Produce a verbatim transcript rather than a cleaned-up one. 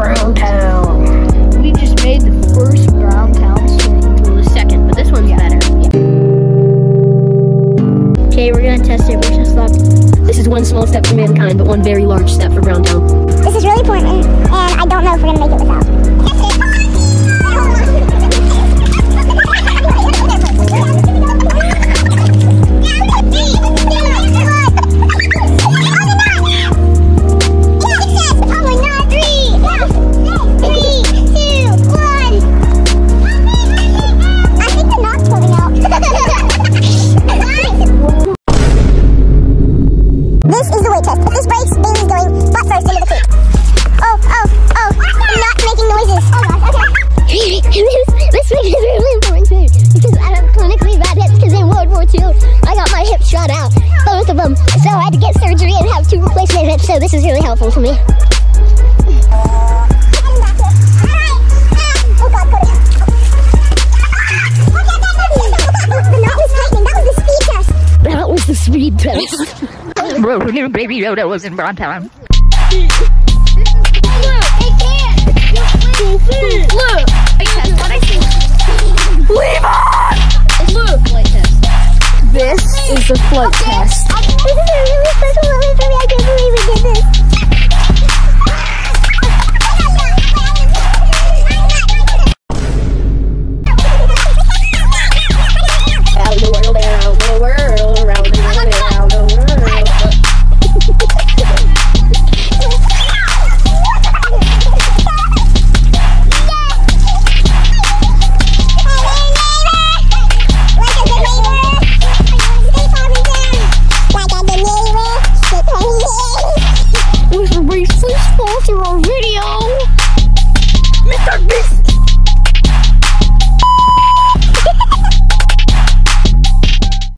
Brown Town. We just made the first Brown Town swimming pool. The second, but this one's Yeah. better. Yeah. Okay, we're gonna test it. Wish us luck. This is one small step for mankind, but one very large step for Brown Town. This is really important, and I don't know if we're gonna make it without. This is the weight test. If this breaks, Bailey's going butt first into the creek. Oh, oh, oh. I'm not making noises. Oh gosh, okay. This week is really important too, because I have clinically bad hips, because in World War Two, I got my hips shot out, both of them. So I had to get surgery and have two replacement hips, so this is really helpful to me. That was the speed test. Bro, Baby Yoda was in Brown Town. Look! Test what I think. Leave on! Look! Flight test. This is the float test. This is a really special moment for me. I can't believe we did this. Around the world, around the world, around the world, around the world. Please sponsor our